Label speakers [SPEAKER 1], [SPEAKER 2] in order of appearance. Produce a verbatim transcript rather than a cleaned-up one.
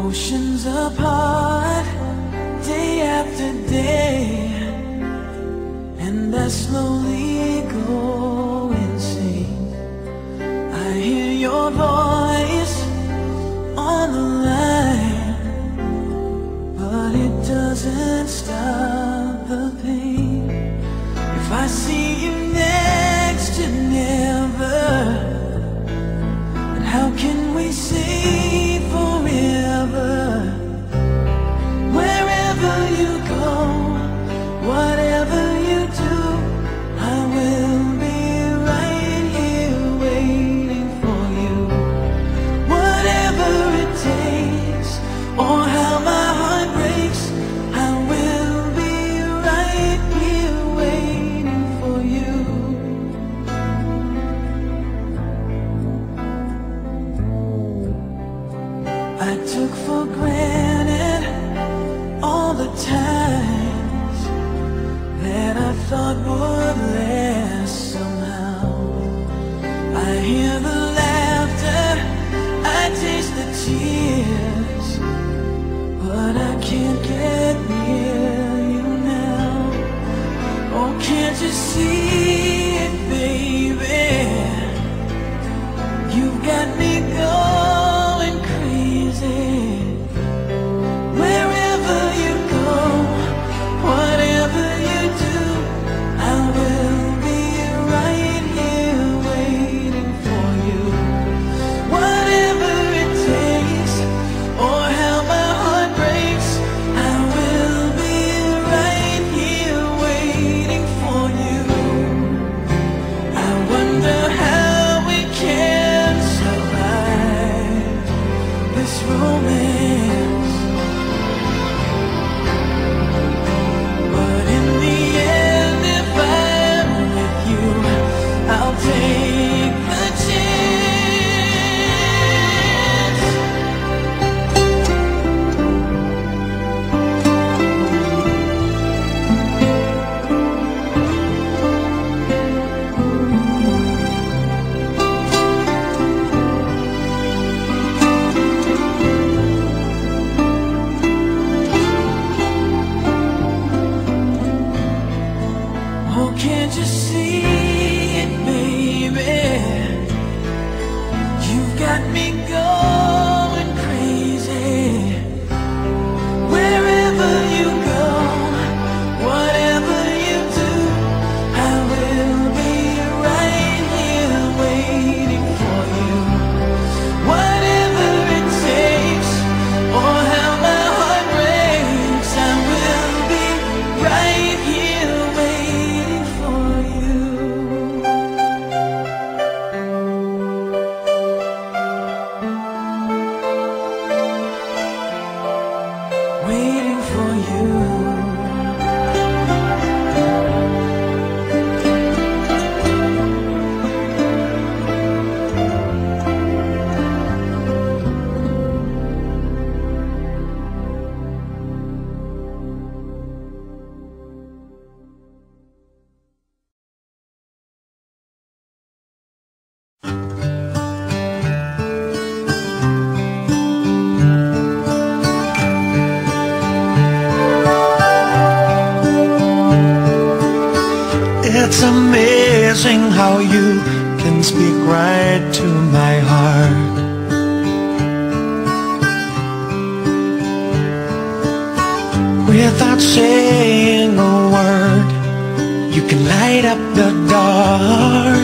[SPEAKER 1] Oceans apart, day after day, and I slowly go insane. I hear your voice on the line, but it doesn't stop the pain. If I see you next to never, then how can we say forever? Wherever you go, whatever you do, I will be right here waiting for you. Whatever it takes, or how my heart breaks, I will be right here waiting for you. I took for granted all the times that I thought would last somehow. I hear the laughter, I taste the tears, but I can't get near you now. Oh, can't you see it, baby? You've got me going crazy. Wherever you go, whatever you do, I will be right here waiting for you. Whatever it takes, or how my heart breaks, I will be right here waiting for you. I wonder how we can survive this romance, but in the end, if I'm with you, I'll take the chance. Oh, can't you see it, baby? You've got me going crazy. Wherever you go, whatever you do, I will be right here waiting for you. Whatever it takes, or how my heart breaks, I will be right here waiting for you. Waiting for you.
[SPEAKER 2] It's amazing how you can speak right to my heart. Without saying a word, you can light up the dark.